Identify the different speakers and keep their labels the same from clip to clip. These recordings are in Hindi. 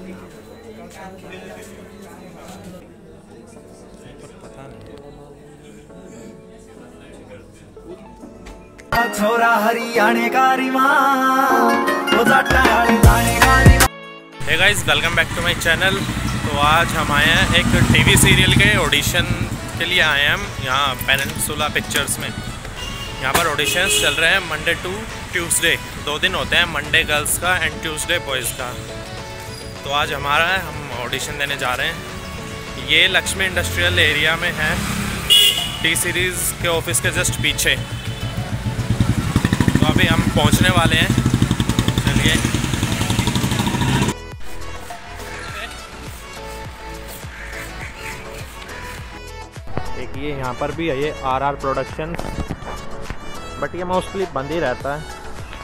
Speaker 1: छोरा हरियाणे का
Speaker 2: hey guys, welcome back to my channel. तो आज हम आए हैं एक टीवी सीरियल के ऑडिशन के लिए आए हैं हम यहाँ पेनिनसुला पिक्चर्स में। यहाँ पर ऑडिशंस चल रहे हैं मंडे टू ट्यूसडे, 2 दिन होते हैं, मंडे गर्ल्स का एंड ट्यूसडे बॉयज़ का। तो आज हमारा है, हम ऑडिशन देने जा रहे हैं। ये लक्ष्मी इंडस्ट्रियल एरिया में है, टी सीरीज़ के ऑफिस के जस्ट पीछे। तो अभी हम पहुंचने वाले हैं, चलिए। एक ये यहाँ पर भी है, ये RR प्रोडक्शन, बट ये मोस्टली बंद ही रहता है।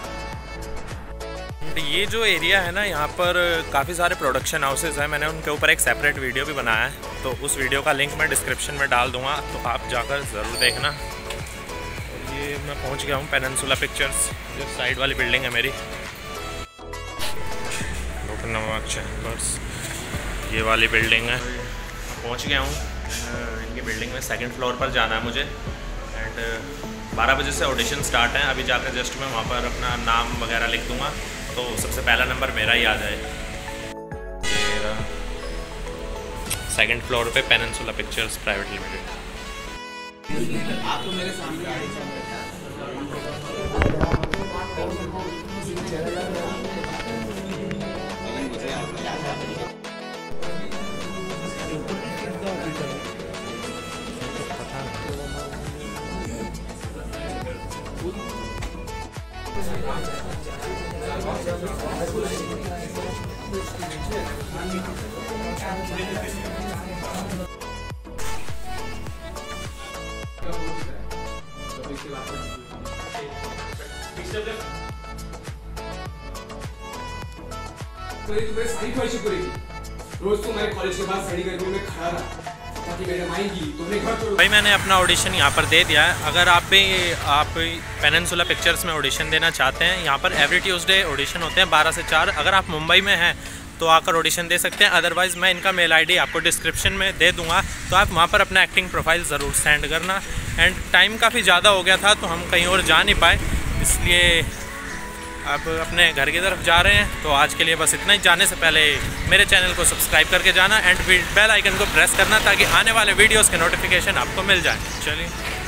Speaker 2: ये जो एरिया है ना, यहाँ पर काफ़ी सारे प्रोडक्शन हाउसेस हैं। मैंने उनके ऊपर एक सेपरेट वीडियो भी बनाया है, तो उस वीडियो का लिंक मैं डिस्क्रिप्शन में डाल दूँगा, तो आप जाकर ज़रूर देखना। ये मैं पहुंच गया हूँ पेनिनसुला पिक्चर्स, जो साइड वाली बिल्डिंग है मेरी, लोकनवाग चैम्बर्स, ये वाली बिल्डिंग है। पहुंच गया हूँ इनकी बिल्डिंग में। 2nd फ्लोर पर जाना है मुझे एंड 12 बजे से ऑडिशन स्टार्ट है। अभी जाकर जस्ट मैं वहाँ पर अपना नाम वगैरह लिख दूँगा, तो सबसे पहला नंबर मेरा ही आ जाए। मेरा 2nd फ्लोर पे पेनिनसुला पिक्चर्स प्राइवेट लिमिटेड।
Speaker 3: आप तो मेरे सामने सारी ख्वाहिशें पूरी की। रोज तो मेरे कॉलेज के बाद स्टडी करके मैं खड़ा रहा ताकि मेरे माइंड की तुमने घर तो
Speaker 2: भाई मैंने अपना ऑडिशन यहाँ पर दे दिया है। अगर आप पेनिनसुला पिक्चर्स में ऑडिशन देना चाहते हैं, यहाँ पर एवरी ट्यूसडे ऑडिशन होते हैं 12 से 4। अगर आप मुंबई में हैं तो आकर ऑडिशन दे सकते हैं, अदरवाइज़ मैं इनका मेल आईडी आपको डिस्क्रिप्शन में दे दूँगा, तो आप वहाँ पर अपना एक्टिंग प्रोफाइल ज़रूर सेंड करना। एंड टाइम काफ़ी ज़्यादा हो गया था, तो हम कहीं और जा नहीं पाए, इसलिए अब अपने घर की तरफ जा रहे हैं। तो आज के लिए बस इतना ही। जाने से पहले मेरे चैनल को सब्सक्राइब करके जाना एंड बेल आइकन को प्रेस करना, ताकि आने वाले वीडियोस के नोटिफिकेशन आपको मिल जाए। चलिए।